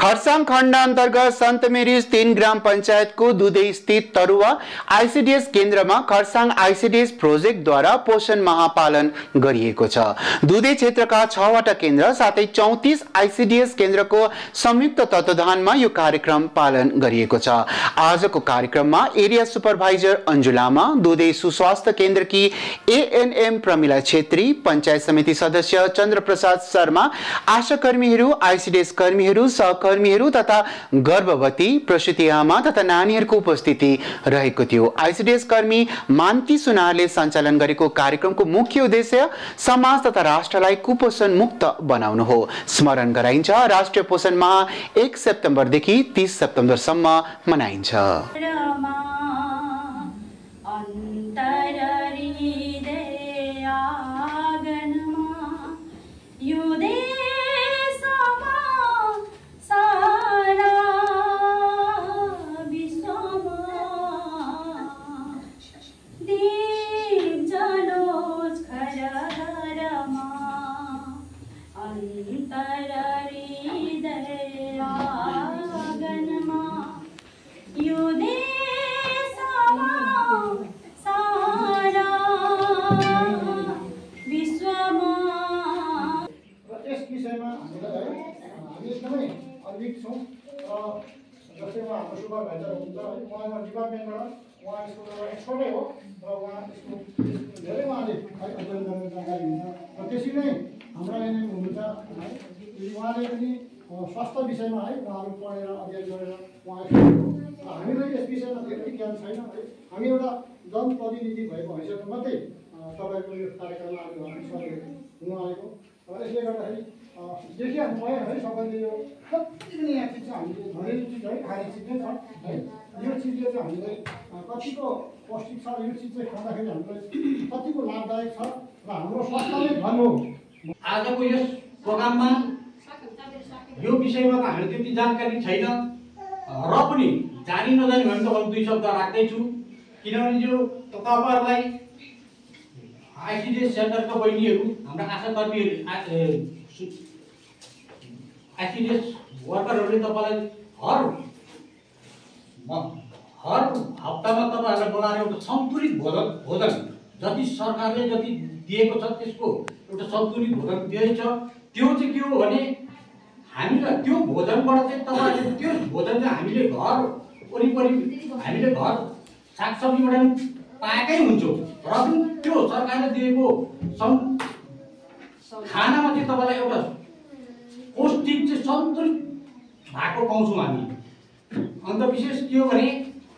खरसाङ खण्ड अन्तर्गत सन्त मेरिज 3 ग्राम पञ्चायतको दुधे स्थित तरुवा आईसीडीएस केन्द्रमा खरसाङ आईसीडीएस प्रोजेक्टद्वारा पोषण माह पालन गरिएको छ। दुधे क्षेत्रका 6 वटा केन्द्र साथै 34 आईसीडीएस केन्द्रको संयुक्त तत्वावधानमा यो कार्यक्रम पालन गरिएको छ। आजको कार्यक्रममा एरिया सुपरभाइजर अन्जु लामा, दुधे सुस्वास्थ्य केन्द्रकी एएनएम प्रमिला छेत्री, पञ्चायत समिति सदस्य चन्द्रप्रसाद शर्मा, आशा कर्मीहरू, आईसीडीएस कर्मीहरू, सहकर्मीहरू तथा गर्भवती, प्रसूति आमा तथा नानीहरूको उपस्थिति रहेको थियो। आईसीडीएस कर्मी मान्ती सुनारले सञ्चालन गरेको कार्यक्रमको मुख्य उद्देश्य समाज तथा राष्ट्रलाई कुपोषण मुक्त बनाउनु हो। स्मरण गराइन्छ, राष्ट्रिय पोषण माह 1 सेप्टेम्बरदेखि 30 सेप्टेम्बरसम्म मनाइन्छ। जस्तै हाम्रो सुपरभाइजर हुनुहुन्छ है, उहाँ डिपार्टमेन्टबाट उहाँ यसको एक्सपर्टै हो र उहाँ यसको धेरै उहाँले अध्ययन गर्ने जानकारी हुन्छ र त्यसरी नै हाम्रा एनएम हुनुहुन्छ है, उहाँले पनि स्वास्थ्य विषयमा है उहाँहरू पढेर अध्ययन गरेर उहाँ हामीलाई यस विषयमा धेरै ज्ञान छैन है। हामी एउटा जनप्रतिनिधि भएको हैसियतमा मात्रै तपाईँको यो कार्यक्रममा हुनु आएको र यसले गर्दाखेरि देखिहाल्नु भयो है सबैले यो कति पनि यहाँ चिज चाहिँ हामीले घरेलु चिज है, खाने चिज नै छ है। यो चिजले चाहिँ हामीलाई कतिको पौष्टिक छ, यो चिज चाहिँ खाँदाखेरि हामीलाई कतिको लाभदायक छ र हाम्रो स्वास्थ्यले धन हो। आजको यस प्रोग्राममा यो विषयमा त हामीलाई त्यति जानकारी छैन र पनि जानी नजानी भने त अरू 2 शब्द राख्दैछु, किनभने यो तपाईँहरूलाई आईसीडीएस सेन्टरका बहिनीहरू, हाम्रा आशा कर्मीहरू, आईसीडीएस वर्करहरूले तपाईँलाई हर हप्तामा तपाईँहरूलाई बोलाएर एउटा सन्तुलित भोजन जति सरकारले जति दिएको छ त्यसको एउटा सन्तुलित भोजन दिएछ। त्यो चाहिँ के हो भने हामीलाई त्यो भोजनबाट चाहिँ तपाईँहरूले त्यो भोजन चाहिँ हामीले घर वरिपरि हामीले घर सागसब्जीबाट पाएकै हुन्छौँ र पनि त्यो सरकारले दिएको खानामा चाहिँ तपाईँलाई एउटा पौष्टिक चाहिँ सन्तुलित भएको पाउँछौँ हामी। अन्त विशेष के हो भने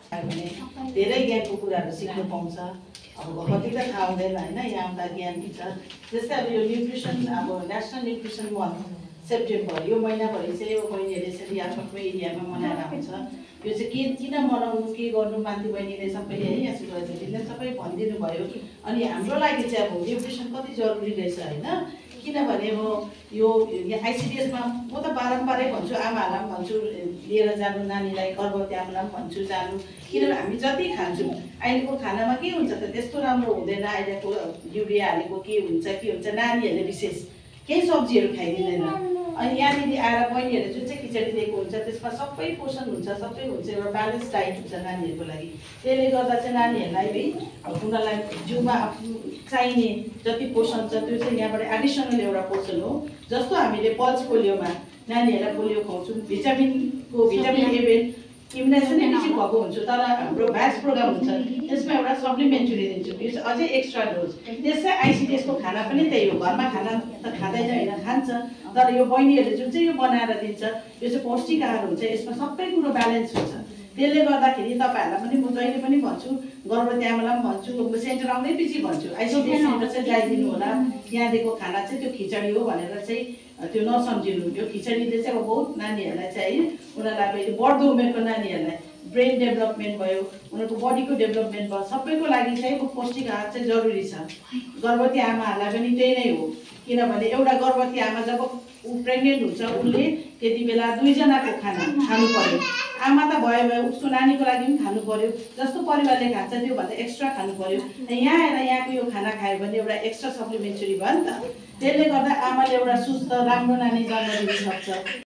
धेरै ज्ञानको कुराहरू सिक्नु पाउँछ। अब कति त थाहा हुँदैन होइन, यहाँ आउँदा ज्ञान दिन्छ। जस्तै अब यो न्युट्रिसन, अब नेसनल न्युट्रिसन मन्थ सेप्टेम्बर, यो महिनाभरि चाहिँ यो बहिनीहरूले यसरी आफ्नो एरियामा मनाएर आउँछ। यो चाहिँ किन मनाउनु, के गर्नु, माथि बहिनीले सबैले है यहाँ सुपरभाइजरले सबै भनिदिनु भयो। अनि हाम्रो लागि चाहिँ अब न्युट्रिसन कति जरुरी रहेछ होइन, किनभने अब यो आईसीडीएसमा म त बारम्बारै भन्छु, आमाहरूलाई पनि भन्छु लिएर जानु, नानीलाई गर्भवती आमालाई पनि भन्छु जानु, किनभने हामी जति खान्छौँ अहिलेको खानामा के हुन्छ त त्यस्तो राम्रो हुँदैन। अहिलेको युरिया हालेको के हुन्छ नानीहरूले विशेष केही सब्जीहरू खाइदिँदैन। अनि यहाँनिर आएर बहिनीहरूले जुन चाहिँ खिचडी दिएको हुन्छ त्यसमा सबै पोषण हुन्छ, सबै हुन्छ, एउटा ब्यालेन्स डाइट हुन्छ नानीहरूको लागि। त्यसले गर्दा चाहिँ नानीहरूलाई उनीहरूलाई जिउमा चाहिने जति पोषण छ त्यो चाहिँ यहाँबाट एडिसनल एउटा पोषण हो। जस्तो हामीले पल्स पोलियोमा नानीहरूलाई पोलियो खुवाउँछौँ, भिटामिन ए इम्युनाइजेसनै बेसी भएको हुन्छु, तर हाम्रो भ्याक्स प्रोग्राम हुन्छ त्यसमा एउटा सप्लिमेन्टरी दिन्छु, यो चाहिँ अझै एक्स्ट्रा डोज। त्यसै आईसीडीएसको खाना पनि त्यही हो, घरमा खाना त खाँदैन होइन, खान्छ, तर यो बहिनीहरूले जुन चाहिँ यो बनाएर दिन्छ यो चाहिँ पौष्टिक आहार हुन्छ, यसमा सबै कुरो ब्यालेन्स हुन्छ। त्यसले गर्दाखेरि तपाईँहरूलाई पनि म जहिले पनि भन्छु, गर्भवती आमालाई पनि भन्छु, सेन्टर आउँदै पछि भन्छु आईसीडीएस सेन्टर चाहिँ ल्याइदिनु होला, यहाँ दिएको खाना चाहिँ त्यो खिचडी हो भनेर चाहिँ त्यो नसम्झिनु। त्यो खिचडीले चाहिँ अब बहुत नानीहरूलाई चाहिँ है, उनीहरूलाई अब बढ्दो उमेरको नानीहरूलाई ब्रेन डेभलपमेन्ट भयो, उनीहरूको बडीको डेभलपमेन्ट भयो, सबैको लागि चाहिँ पौष्टिक आहार चाहिँ जरुरी छ। गर्भवती आमाहरूलाई पनि त्यही नै हो, किनभने एउटा गर्भवती आमा जब ऊ प्रेग्नेन्ट हुन्छ उसले त्यति बेला 2 जनाको खाना खानु पर्यो। आमा त भयो उसको नानीको लागि पनि खानु पर्यो, जस्तो परिवारले खान्छ त्यो भन्दा एक्स्ट्रा खानु पर्यो। यहाँ आएर यहाँको यो खाना खायो भने एउटा एक्स्ट्रा सप्लिमेन्टरी भयो नि त। त्यसले गर्दा आमाले एउटा सुस्त राम्रो नानी जन्म दिन सक्छ।